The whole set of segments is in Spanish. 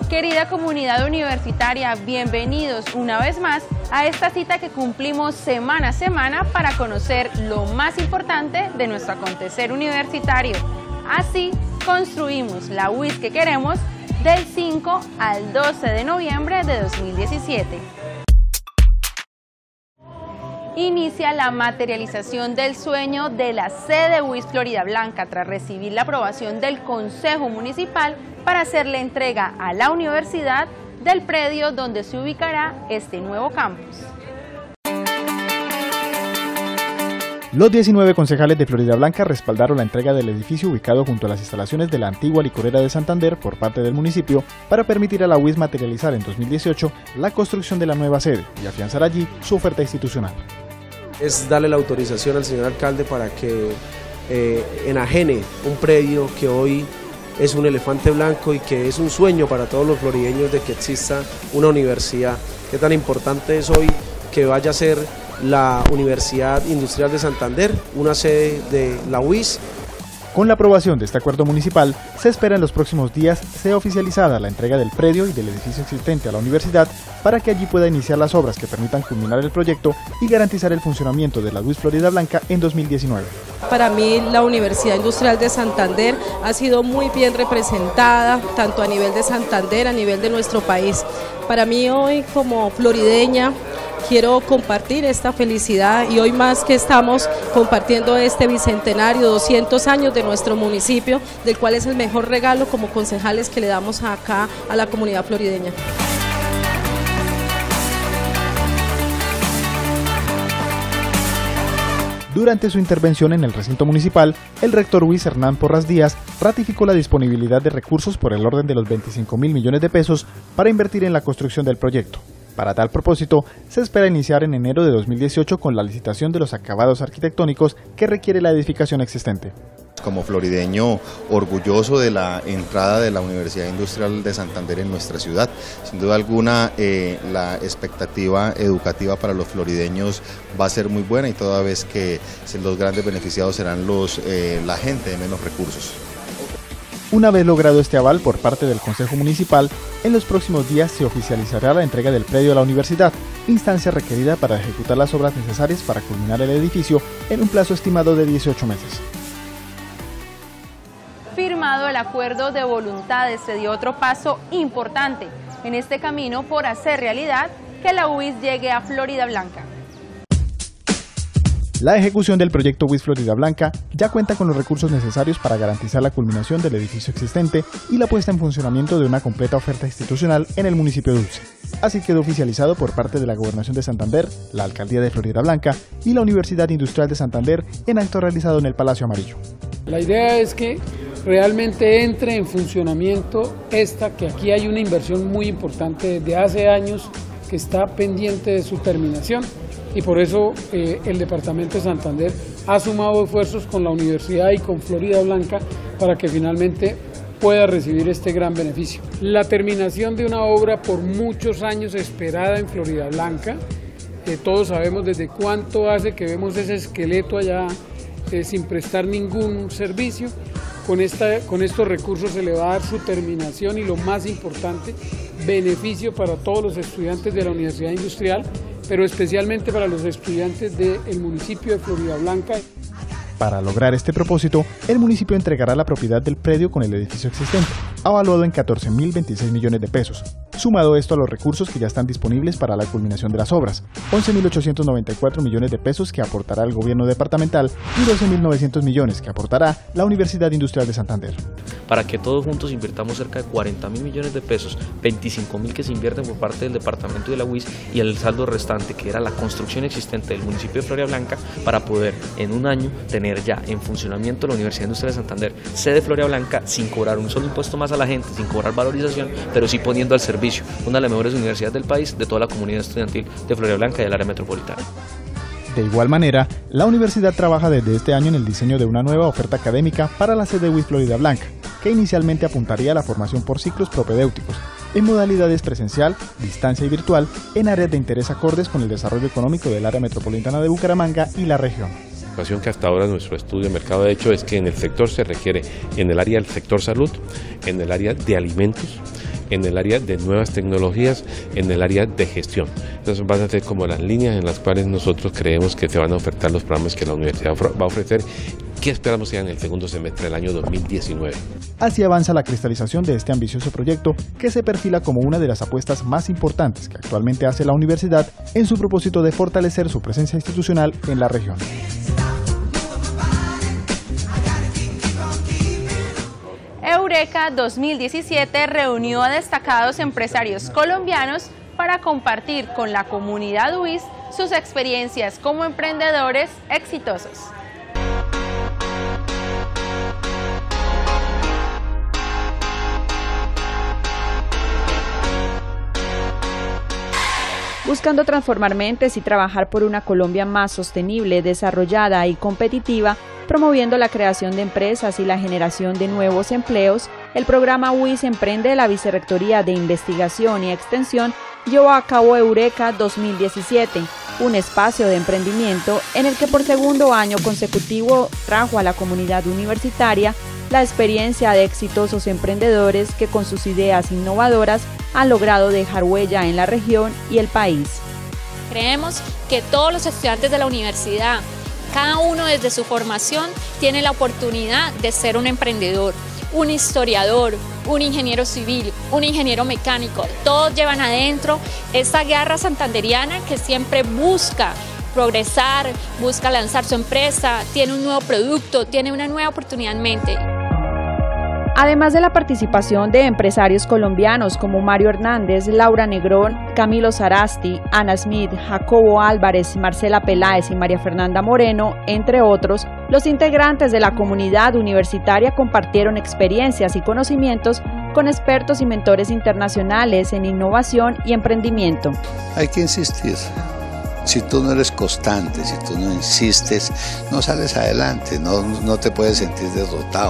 Querida comunidad universitaria, bienvenidos una vez más a esta cita que cumplimos semana a semana para conocer lo más importante de nuestro acontecer universitario. Así construimos la UIS que queremos del 5 al 12 de noviembre de 2017. Inicia la materialización del sueño de la sede UIS Florida Blanca tras recibir la aprobación del Consejo Municipal para hacer la entrega a la universidad del predio donde se ubicará este nuevo campus. Los 19 concejales de Florida Blanca respaldaron la entrega del edificio ubicado junto a las instalaciones de la antigua licorera de Santander por parte del municipio para permitir a la UIS materializar en 2018 la construcción de la nueva sede y afianzar allí su oferta institucional. Es darle la autorización al señor alcalde para que enajene un predio que hoy es un elefante blanco y que es un sueño para todos los florideños de que exista una universidad. Qué tan importante es hoy que vaya a ser la Universidad Industrial de Santander, una sede de la UIS. Con la aprobación de este acuerdo municipal, se espera en los próximos días sea oficializada la entrega del predio y del edificio existente a la universidad para que allí pueda iniciar las obras que permitan culminar el proyecto y garantizar el funcionamiento de la UIS Florida Blanca en 2019. Para mí la Universidad Industrial de Santander ha sido muy bien representada, tanto a nivel de Santander, a nivel de nuestro país. Para mí hoy como florideña, quiero compartir esta felicidad y hoy más que estamos compartiendo este bicentenario, 200 años de nuestro municipio, del cual es el mejor regalo como concejales que le damos acá a la comunidad florideña. Durante su intervención en el recinto municipal, el rector UIS Hernán Porras Díaz ratificó la disponibilidad de recursos por el orden de los 25.000 millones de pesos para invertir en la construcción del proyecto. Para tal propósito, se espera iniciar en enero de 2018 con la licitación de los acabados arquitectónicos que requiere la edificación existente. Como florideño, orgulloso de la entrada de la Universidad Industrial de Santander en nuestra ciudad. Sin duda alguna, la expectativa educativa para los florideños va a ser muy buena y toda vez que los grandes beneficiados serán la gente de menos recursos. Una vez logrado este aval por parte del Consejo Municipal, en los próximos días se oficializará la entrega del predio a la universidad, instancia requerida para ejecutar las obras necesarias para culminar el edificio en un plazo estimado de 18 meses. Firmado el acuerdo de voluntades, se dio otro paso importante en este camino por hacer realidad que la UIS llegue a Florida Blanca. La ejecución del proyecto UIS Florida Blanca ya cuenta con los recursos necesarios para garantizar la culminación del edificio existente y la puesta en funcionamiento de una completa oferta institucional en el municipio de Dulce. Así quedó oficializado por parte de la Gobernación de Santander, la Alcaldía de Florida Blanca y la Universidad Industrial de Santander en acto realizado en el Palacio Amarillo. La idea es que realmente entre en funcionamiento que aquí hay una inversión muy importante desde hace años que está pendiente de su terminación. Y por eso el Departamento de Santander ha sumado esfuerzos con la universidad y con Florida Blanca para que finalmente pueda recibir este gran beneficio. La terminación de una obra por muchos años esperada en Florida Blanca, todos sabemos desde cuánto hace que vemos ese esqueleto allá sin prestar ningún servicio. Con estos recursos se le va a dar su terminación y lo más importante, beneficio para todos los estudiantes de la Universidad Industrial, pero especialmente para los estudiantes del municipio de Florida Blanca. Para lograr este propósito, el municipio entregará la propiedad del predio con el edificio existente, avaluado en 14.026 millones de pesos. Sumado esto a los recursos que ya están disponibles para la culminación de las obras, 11.894 millones de pesos que aportará el gobierno departamental y 12.900 millones que aportará la Universidad Industrial de Santander. Para que todos juntos invirtamos cerca de 40.000 millones de pesos, 25.000 que se invierten por parte del departamento de la UIS y el saldo restante que era la construcción existente del municipio de Florida Blanca para poder en un año tener ya en funcionamiento la Universidad Industrial de Santander, sede Florida Blanca, sin cobrar un solo impuesto más a la gente, sin cobrar valorización, pero sí poniendo al servicio una de las mejores universidades del país, de toda la comunidad estudiantil de Florida Blanca y del área metropolitana. De igual manera, la universidad trabaja desde este año en el diseño de una nueva oferta académica para la sede UIS Florida Blanca, que inicialmente apuntaría a la formación por ciclos propedéuticos, en modalidades presencial, distancia y virtual, en áreas de interés acordes con el desarrollo económico del área metropolitana de Bucaramanga y la región. La situación que hasta ahora nuestro estudio de mercado ha hecho es que en el sector se requiere, en el área del sector salud, en el área de alimentos, en el área de nuevas tecnologías, en el área de gestión. Entonces van a ser como las líneas en las cuales nosotros creemos que se van a ofertar los programas que la universidad va a ofrecer. ¿Qué esperamos ya en el segundo semestre del año 2019? Así avanza la cristalización de este ambicioso proyecto que se perfila como una de las apuestas más importantes que actualmente hace la universidad en su propósito de fortalecer su presencia institucional en la región. Eureka 2017 reunió a destacados empresarios colombianos para compartir con la comunidad UIS sus experiencias como emprendedores exitosos. Buscando transformar mentes y trabajar por una Colombia más sostenible, desarrollada y competitiva, promoviendo la creación de empresas y la generación de nuevos empleos, el programa UIS Emprende de la Vicerrectoría de Investigación y Extensión llevó a cabo Eureka 2017, un espacio de emprendimiento en el que por segundo año consecutivo trajo a la comunidad universitaria la experiencia de exitosos emprendedores que con sus ideas innovadoras han logrado dejar huella en la región y el país. Creemos que todos los estudiantes de la universidad, cada uno desde su formación, tiene la oportunidad de ser un emprendedor, un historiador, un ingeniero civil, un ingeniero mecánico. Todos llevan adentro esa garra santanderiana que siempre busca progresar, busca lanzar su empresa, tiene un nuevo producto, tiene una nueva oportunidad en mente. Además de la participación de empresarios colombianos como Mario Hernández, Laura Negrón, Camilo Sarasti, Ana Smith, Jacobo Álvarez, Marcela Peláez y María Fernanda Moreno, entre otros, los integrantes de la comunidad universitaria compartieron experiencias y conocimientos con expertos y mentores internacionales en innovación y emprendimiento. Hay que insistir. Si tú no eres constante, si tú no insistes, no sales adelante, no te puedes sentir derrotado.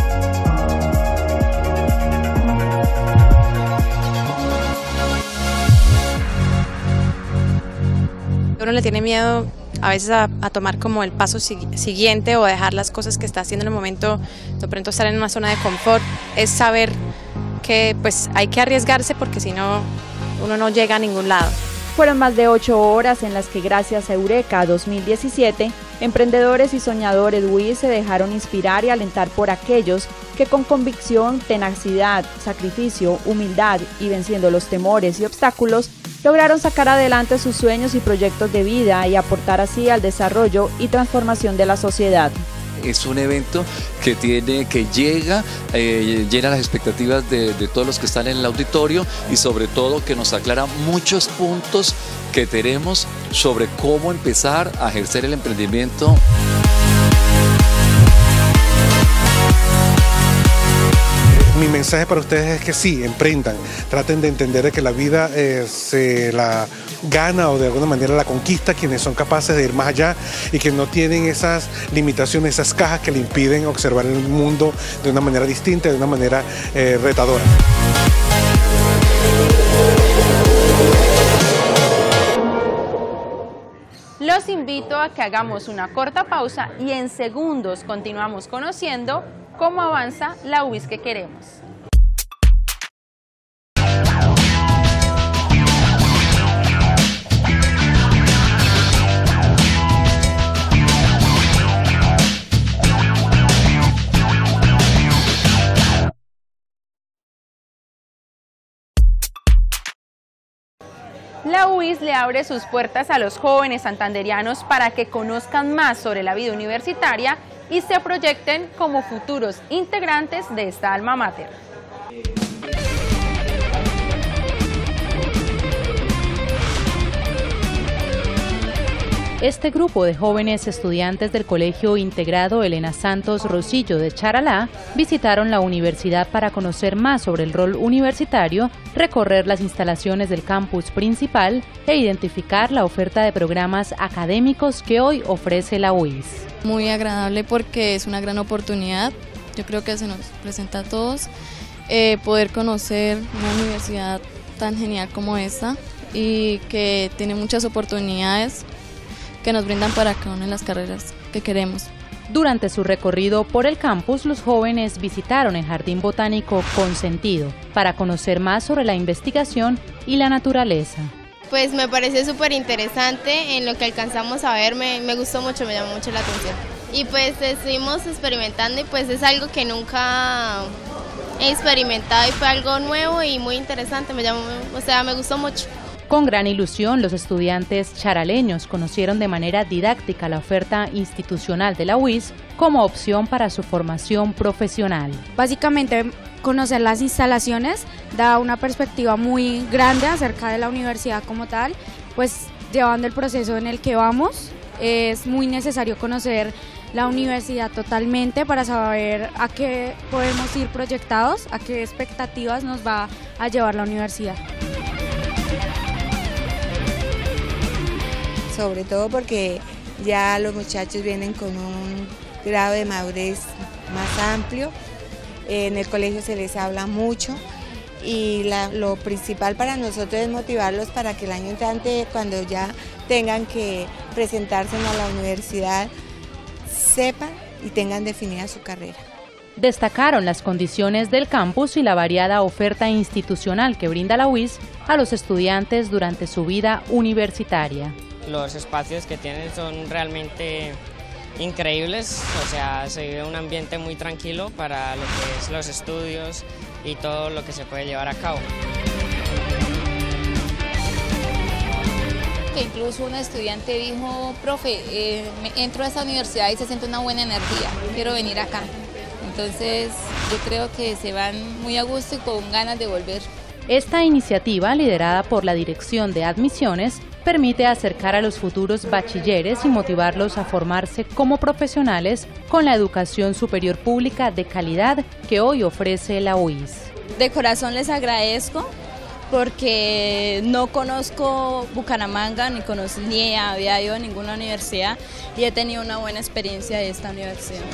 Uno le tiene miedo a veces a tomar como el paso siguiente o a dejar las cosas que está haciendo en el momento, de pronto estar en una zona de confort, es saber que pues hay que arriesgarse porque si no, uno no llega a ningún lado. Fueron más de 8 horas en las que gracias a Eureka 2017, emprendedores y soñadores UIS se dejaron inspirar y alentar por aquellos que con convicción, tenacidad, sacrificio, humildad y venciendo los temores y obstáculos, lograron sacar adelante sus sueños y proyectos de vida y aportar así al desarrollo y transformación de la sociedad. Es un evento que llega, llena las expectativas de todos los que están en el auditorio y sobre todo que nos aclara muchos puntos que tenemos sobre cómo empezar a ejercer el emprendimiento. Mi mensaje para ustedes es que sí, emprendan, traten de entender que la vida se la gana o de alguna manera la conquista quienes son capaces de ir más allá y que no tienen esas limitaciones, esas cajas que le impiden observar el mundo de una manera distinta, de una manera retadora. Los invito a que hagamos una corta pausa y en segundos continuamos conociendo cómo avanza la UIS que queremos. La UIS le abre sus puertas a los jóvenes santanderianos para que conozcan más sobre la vida universitaria y se proyecten como futuros integrantes de esta alma mater. Este grupo de jóvenes estudiantes del Colegio Integrado Elena Santos Rosillo de Charalá visitaron la universidad para conocer más sobre el rol universitario, recorrer las instalaciones del campus principal e identificar la oferta de programas académicos que hoy ofrece la UIS. Muy agradable porque es una gran oportunidad, yo creo que se nos presenta a todos, poder conocer una universidad tan genial como esta y que tiene muchas oportunidades que nos brindan para cada una de las carreras que queremos. Durante su recorrido por el campus, los jóvenes visitaron el Jardín Botánico Consentido para conocer más sobre la investigación y la naturaleza. Pues me pareció súper interesante en lo que alcanzamos a ver, me gustó mucho, me llamó mucho la atención. Y pues estuvimos experimentando y pues es algo que nunca he experimentado y fue algo nuevo y muy interesante, me gustó mucho. Con gran ilusión, los estudiantes charaleños conocieron de manera didáctica la oferta institucional de la UIS como opción para su formación profesional. Básicamente, conocer las instalaciones da una perspectiva muy grande acerca de la universidad como tal, pues llevando el proceso en el que vamos, es muy necesario conocer la universidad totalmente para saber a qué podemos ir proyectados, a qué expectativas nos va a llevar la universidad. Sobre todo porque ya los muchachos vienen con un grado de madurez más amplio, en el colegio se les habla mucho y lo principal para nosotros es motivarlos para que el año entrante, cuando ya tengan que presentarse a la universidad, sepan y tengan definida su carrera. Destacaron las condiciones del campus y la variada oferta institucional que brinda la UIS a los estudiantes durante su vida universitaria. Los espacios que tienen son realmente increíbles, o sea, se vive un ambiente muy tranquilo para lo que es los estudios y todo lo que se puede llevar a cabo. Que incluso un estudiante dijo, profe, entro a esta universidad y se siente una buena energía, quiero venir acá. Entonces yo creo que se van muy a gusto y con ganas de volver. Esta iniciativa, liderada por la Dirección de Admisiones, permite acercar a los futuros bachilleres y motivarlos a formarse como profesionales con la educación superior pública de calidad que hoy ofrece la UIS. De corazón les agradezco porque no conozco Bucaramanga, ni había ido a ninguna universidad y he tenido una buena experiencia de esta universidad.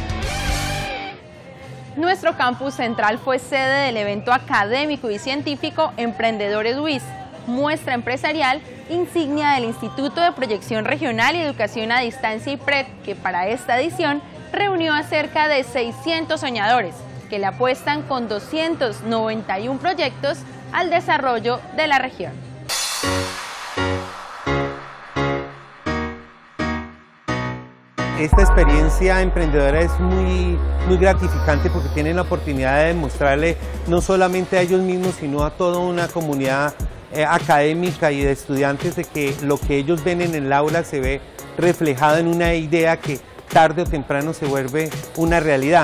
Nuestro campus central fue sede del evento académico y científico Emprendedores UIS, muestra empresarial insignia del Instituto de Proyección Regional y Educación a Distancia IPRED, que para esta edición reunió a cerca de 600 soñadores que le apuestan con 291 proyectos al desarrollo de la región. Esta experiencia emprendedora es muy gratificante porque tienen la oportunidad de demostrarle no solamente a ellos mismos, sino a toda una comunidad académica y de estudiantes de que lo que ellos ven en el aula se ve reflejado en una idea que tarde o temprano se vuelve una realidad.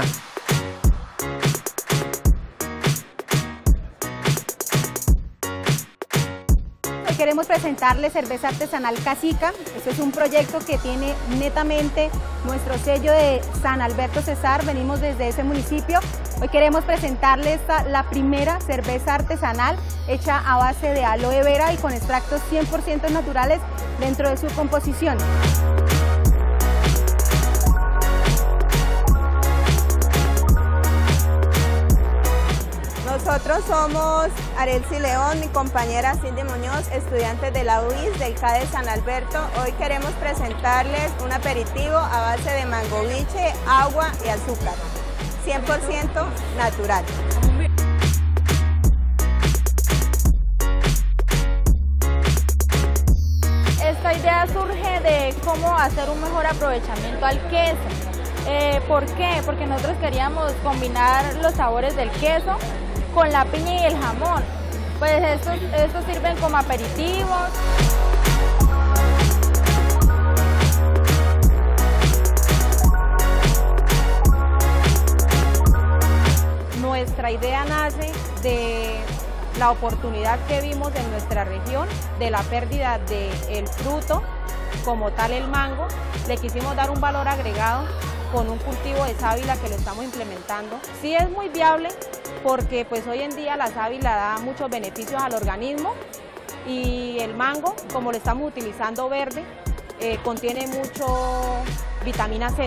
Queremos presentarles cerveza artesanal Casica. Este es un proyecto que tiene netamente nuestro sello de San Alberto Cesar, venimos desde ese municipio. Hoy queremos presentarles la primera cerveza artesanal hecha a base de aloe vera y con extractos 100% naturales dentro de su composición. Nosotros somos Arelsi León, mi compañera Cindy Muñoz, estudiantes de la UIS del CADE San Alberto. Hoy queremos presentarles un aperitivo a base de mangoviche, agua y azúcar, 100% natural. Esta idea surge de cómo hacer un mejor aprovechamiento al queso. ¿Por qué? Porque nosotros queríamos combinar los sabores del queso con la piña y el jamón. Pues estos sirven como aperitivos. Nuestra idea nace de la oportunidad que vimos en nuestra región de la pérdida del fruto, como tal el mango. Le quisimos dar un valor agregado con un cultivo de sábila que lo estamos implementando. Sí es muy viable porque pues hoy en día la sábila da muchos beneficios al organismo y el mango, como lo estamos utilizando verde, contiene mucho vitamina C.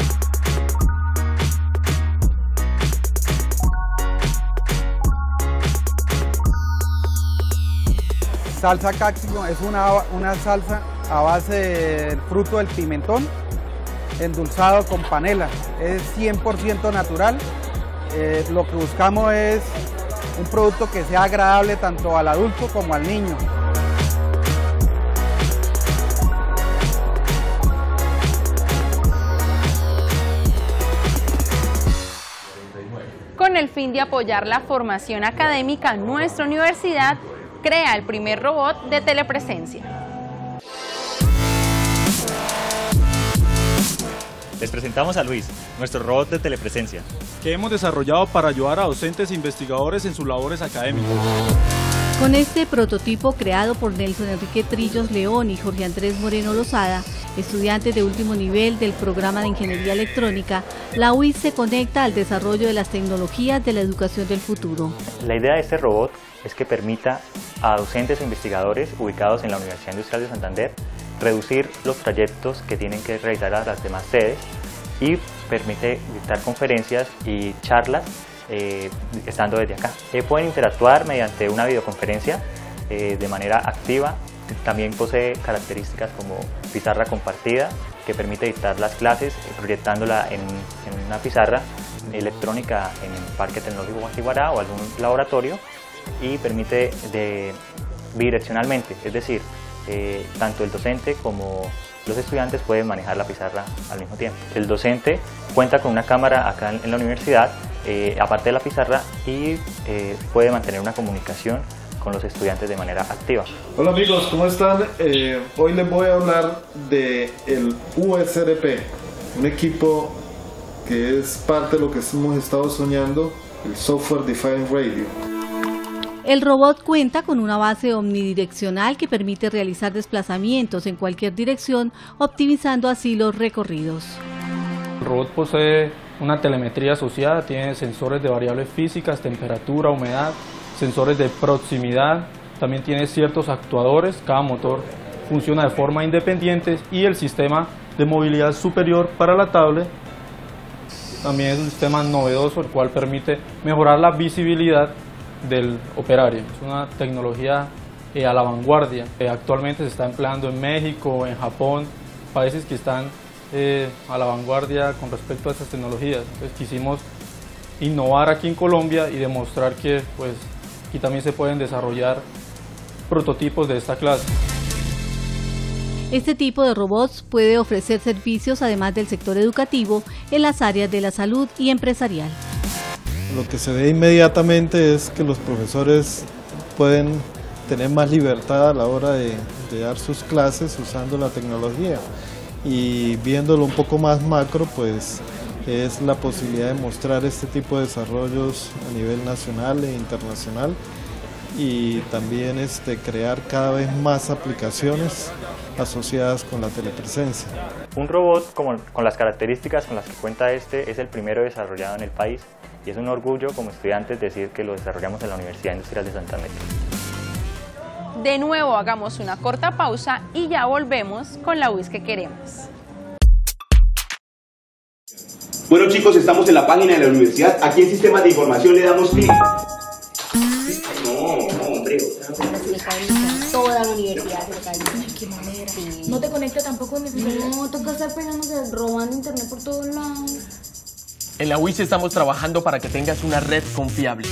Salsa cápsico es una salsa a base del fruto del pimentón endulzado con panela, es 100% natural. Lo que buscamos es un producto que sea agradable tanto al adulto como al niño. Con el fin de apoyar la formación académica, nuestra universidad crea el primer robot de telepresencia. Les presentamos a Luis, nuestro robot de telepresencia, que hemos desarrollado para ayudar a docentes e investigadores en sus labores académicas. Con este prototipo creado por Nelson Enrique Trillos León y Jorge Andrés Moreno Lozada, estudiantes de último nivel del programa de Ingeniería Electrónica, la UIS se conecta al desarrollo de las tecnologías de la educación del futuro. La idea de este robot es que permita a docentes e investigadores ubicados en la Universidad Industrial de Santander reducir los trayectos que tienen que realizar a las demás sedes y permite dictar conferencias y charlas estando desde acá. Pueden interactuar mediante una videoconferencia de manera activa. También posee características como pizarra compartida, que permite dictar las clases proyectándola en una pizarra electrónica en el Parque Tecnológico Guatiguará o algún laboratorio, y permite bidireccionalmente, es decir, tanto el docente como los estudiantes pueden manejar la pizarra al mismo tiempo. El docente cuenta con una cámara acá en la universidad, aparte de la pizarra, y puede mantener una comunicación con los estudiantes de manera activa. Hola amigos, ¿cómo están? Hoy les voy a hablar del USRP, un equipo que es parte de lo que hemos estado soñando, el Software Defined Radio. El robot cuenta con una base omnidireccional que permite realizar desplazamientos en cualquier dirección, optimizando así los recorridos. El robot posee una telemetría asociada, tiene sensores de variables físicas, temperatura, humedad, sensores de proximidad, también tiene ciertos actuadores, cada motor funciona de forma independiente, y el sistema de movilidad superior para la tablet también es un sistema novedoso, el cual permite mejorar la visibilidad del operario. Es una tecnología a la vanguardia. Actualmente se está empleando en México, en Japón, países que están a la vanguardia con respecto a estas tecnologías. Entonces quisimos innovar aquí en Colombia y demostrar que pues aquí también se pueden desarrollar prototipos de esta clase. Este tipo de robots puede ofrecer servicios además del sector educativo en las áreas de la salud y empresarial. Lo que se ve inmediatamente es que los profesores pueden tener más libertad a la hora de dar sus clases usando la tecnología, y viéndolo un poco más macro, pues es la posibilidad de mostrar este tipo de desarrollos a nivel nacional e internacional, y también crear cada vez más aplicaciones asociadas con la telepresencia. Un robot con las características con las que cuenta este es el primero desarrollado en el país, y es un orgullo como estudiantes decir que lo desarrollamos en la Universidad Industrial de Santander. De nuevo hagamos una corta pausa y ya volvemos con la UIS que queremos. Bueno chicos, estamos en la página de la universidad. Aquí en Sistemas de Información le damos clic. No, hombre. Toda la universidad se Ay, qué manera. Sí. No te conecta tampoco en el No, toca estar pegándose, robando internet por todos lados. En la UIS estamos trabajando para que tengas una red confiable.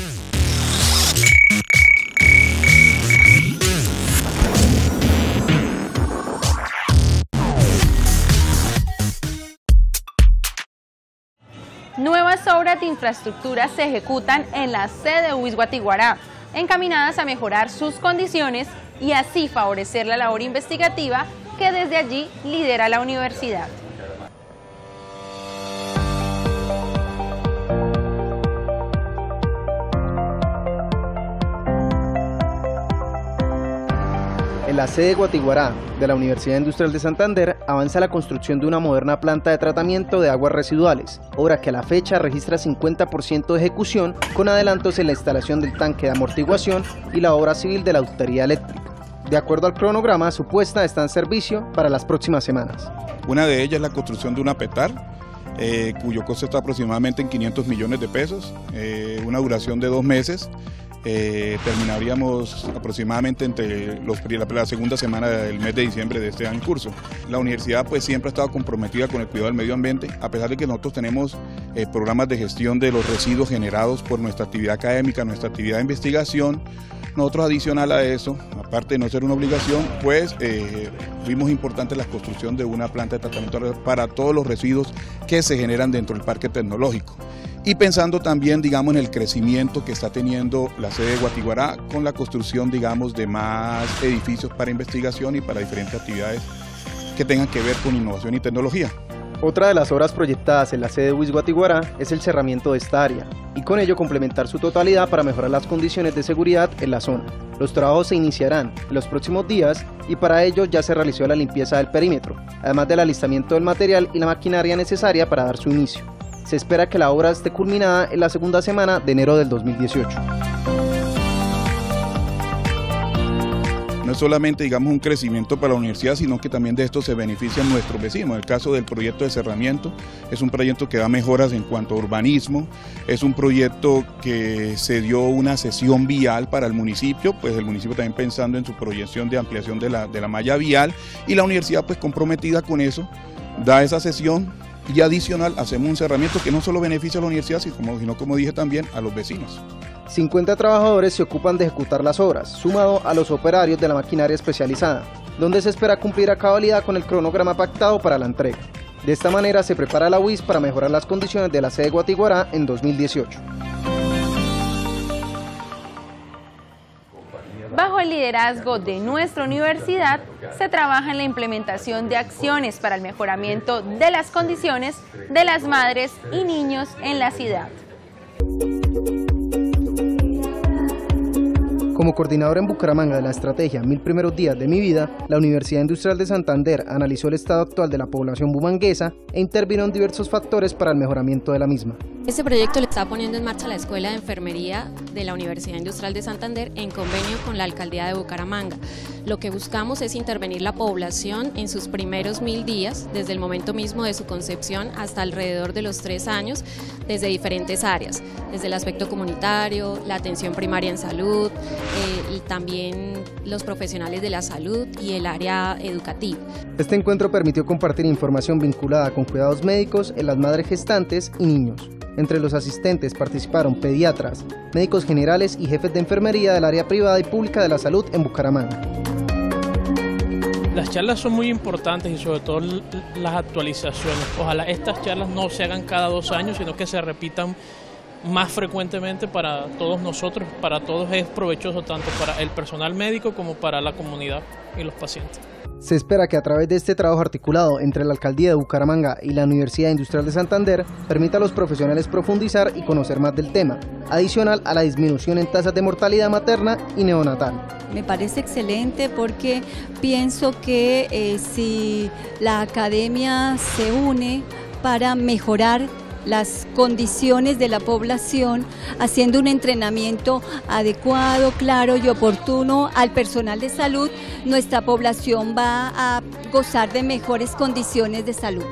Nuevas obras de infraestructura se ejecutan en la sede de UIS Guatiguará, encaminadas a mejorar sus condiciones y así favorecer la labor investigativa que desde allí lidera la universidad. En la sede de Guatiguará de la Universidad Industrial de Santander avanza la construcción de una moderna planta de tratamiento de aguas residuales, obra que a la fecha registra 50% de ejecución, con adelantos en la instalación del tanque de amortiguación y la obra civil de la ductería eléctrica. De acuerdo al cronograma, su puesta está en servicio para las próximas semanas. Una de ellas es la construcción de una PETAR, cuyo costo está aproximadamente en 500 millones de pesos, una duración de 2 meses. terminaríamos aproximadamente entre la segunda semana del mes de diciembre de este año en curso. La universidad pues siempre ha estado comprometida con el cuidado del medio ambiente, a pesar de que nosotros tenemos programas de gestión de los residuos generados por nuestra actividad académica, nuestra actividad de investigación. Nosotros, adicional a eso, aparte de no ser una obligación, pues vimos importante la construcción de una planta de tratamiento para todos los residuos que se generan dentro del parque tecnológico. Y pensando también, digamos, en el crecimiento que está teniendo la sede de Guatiguará con la construcción, digamos, de más edificios para investigación y para diferentes actividades que tengan que ver con innovación y tecnología. Otra de las obras proyectadas en la sede de UIS Guatiguará es el cerramiento de esta área y con ello complementar su totalidad para mejorar las condiciones de seguridad en la zona. Los trabajos se iniciarán en los próximos días y para ello ya se realizó la limpieza del perímetro, además del alistamiento del material y la maquinaria necesaria para dar su inicio. Se espera que la obra esté culminada en la segunda semana de enero del 2018. No es solamente, digamos, un crecimiento para la universidad, sino que también de esto se benefician nuestros vecinos. En el caso del proyecto de cerramiento, es un proyecto que da mejoras en cuanto a urbanismo, es un proyecto que se dio una cesión vial para el municipio, pues el municipio también pensando en su proyección de ampliación de la malla vial, y la universidad pues comprometida con eso, da esa cesión. Y adicional hacemos un cerramiento que no solo beneficia a la universidad, sino como dije también a los vecinos. 50 trabajadores se ocupan de ejecutar las obras, sumado a los operarios de la maquinaria especializada, donde se espera cumplir a cabalidad con el cronograma pactado para la entrega. De esta manera se prepara la UIS para mejorar las condiciones de la sede de Guatiguará en 2018. Bajo el liderazgo de nuestra universidad, se trabaja en la implementación de acciones para el mejoramiento de las condiciones de las madres y niños en la ciudad. Como coordinadora en Bucaramanga de la estrategia 1000 primeros días de mi vida, la Universidad Industrial de Santander analizó el estado actual de la población bumanguesa e intervino en diversos factores para el mejoramiento de la misma. Este proyecto lo está poniendo en marcha la Escuela de Enfermería de la Universidad Industrial de Santander en convenio con la Alcaldía de Bucaramanga. Lo que buscamos es intervenir la población en sus primeros 1000 días, desde el momento mismo de su concepción hasta alrededor de los 3 años, desde diferentes áreas, desde el aspecto comunitario, la atención primaria en salud, y también los profesionales de la salud y el área educativa. Este encuentro permitió compartir información vinculada con cuidados médicos en las madres gestantes y niños. Entre los asistentes participaron pediatras, médicos generales y jefes de enfermería del área privada y pública de la salud en Bucaramanga. Las charlas son muy importantes y sobre todo las actualizaciones. Ojalá estas charlas no se hagan cada 2 años, sino que se repitan más frecuentemente para todos nosotros. Para todos es provechoso tanto para el personal médico como para la comunidad y los pacientes. Se espera que a través de este trabajo articulado entre la Alcaldía de Bucaramanga y la Universidad Industrial de Santander permita a los profesionales profundizar y conocer más del tema, adicional a la disminución en tasas de mortalidad materna y neonatal. Me parece excelente porque pienso que si la academia se une para mejorar las condiciones de la población, haciendo un entrenamiento adecuado, claro y oportuno al personal de salud, nuestra población va a gozar de mejores condiciones de salud.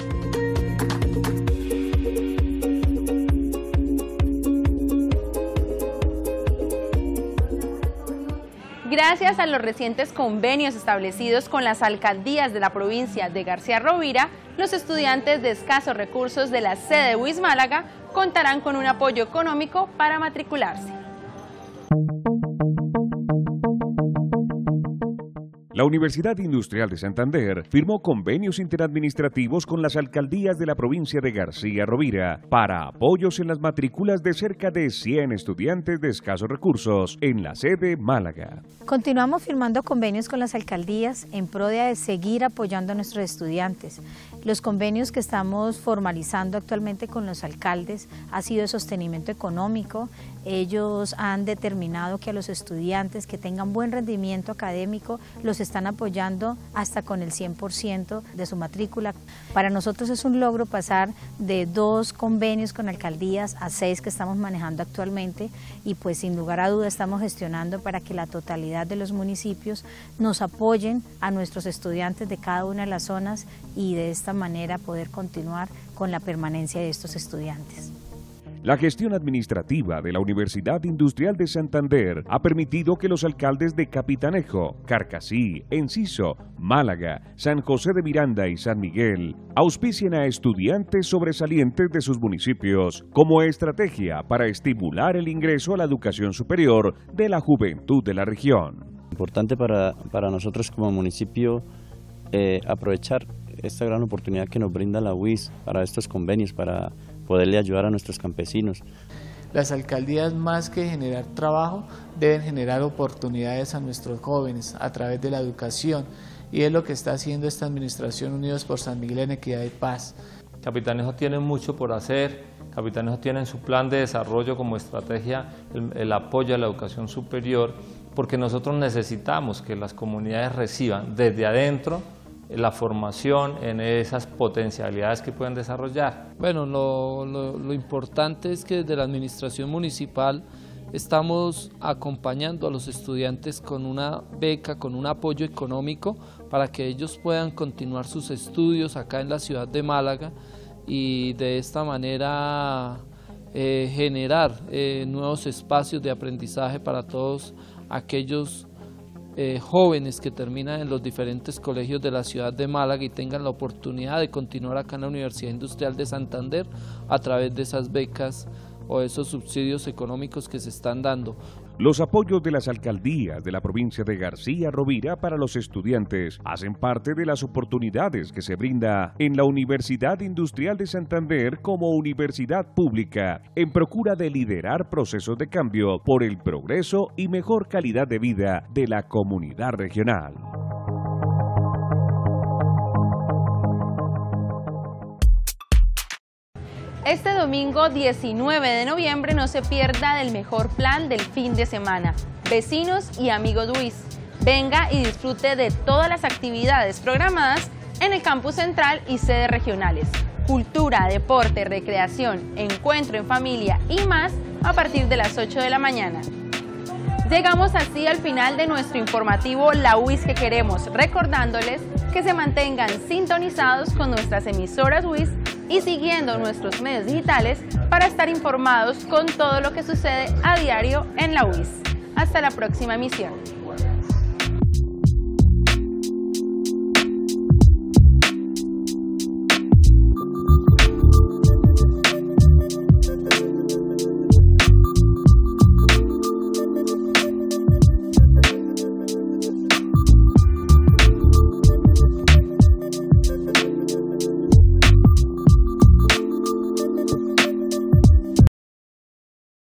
Gracias a los recientes convenios establecidos con las alcaldías de la provincia de García Rovira, los estudiantes de escasos recursos de la sede de UIS Málaga contarán con un apoyo económico para matricularse. La Universidad Industrial de Santander firmó convenios interadministrativos con las alcaldías de la provincia de García Rovira para apoyos en las matrículas de cerca de 100 estudiantes de escasos recursos en la sede Málaga. Continuamos firmando convenios con las alcaldías en pro de seguir apoyando a nuestros estudiantes. Los convenios que estamos formalizando actualmente con los alcaldes ha sido de sostenimiento económico. Ellos han determinado que a los estudiantes que tengan buen rendimiento académico los están apoyando hasta con el 100% de su matrícula. Para nosotros es un logro pasar de 2 convenios con alcaldías a 6 que estamos manejando actualmente y pues sin lugar a duda estamos gestionando para que la totalidad de los municipios nos apoyen a nuestros estudiantes de cada una de las zonas y de esta manera poder continuar con la permanencia de estos estudiantes. La gestión administrativa de la Universidad Industrial de Santander ha permitido que los alcaldes de Capitanejo, Carcassí, Enciso, Málaga, San José de Miranda y San Miguel auspicien a estudiantes sobresalientes de sus municipios como estrategia para estimular el ingreso a la educación superior de la juventud de la región. Importante para nosotros como municipio aprovechar esta gran oportunidad que nos brinda la UIS para estos convenios, para poderle ayudar a nuestros campesinos. Las alcaldías, más que generar trabajo, deben generar oportunidades a nuestros jóvenes a través de la educación, y es lo que está haciendo esta administración Unidos por San Miguel en Equidad y Paz. Capitanejo tiene mucho por hacer. Capitanejo tiene en su plan de desarrollo como estrategia el apoyo a la educación superior, porque nosotros necesitamos que las comunidades reciban desde adentro la formación en esas potencialidades que pueden desarrollar. Bueno, lo importante es que desde la administración municipal estamos acompañando a los estudiantes con una beca, con un apoyo económico para que ellos puedan continuar sus estudios acá en la ciudad de Málaga y de esta manera generar nuevos espacios de aprendizaje para todos aquellos jóvenes que terminan en los diferentes colegios de la ciudad de Málaga y tengan la oportunidad de continuar acá en la Universidad Industrial de Santander a través de esas becas o esos subsidios económicos que se están dando. Los apoyos de las alcaldías de la provincia de García Rovira para los estudiantes hacen parte de las oportunidades que se brinda en la Universidad Industrial de Santander como universidad pública en procura de liderar procesos de cambio por el progreso y mejor calidad de vida de la comunidad regional. Este domingo 19 de noviembre no se pierda del mejor plan del fin de semana. Vecinos y amigos UIS, venga y disfrute de todas las actividades programadas en el campus central y sedes regionales. Cultura, deporte, recreación, encuentro en familia y más a partir de las 8 de la mañana. Llegamos así al final de nuestro informativo La UIS que queremos, recordándoles que se mantengan sintonizados con nuestras emisoras UIS y siguiendo nuestros medios digitales para estar informados con todo lo que sucede a diario en la UIS. Hasta la próxima emisión.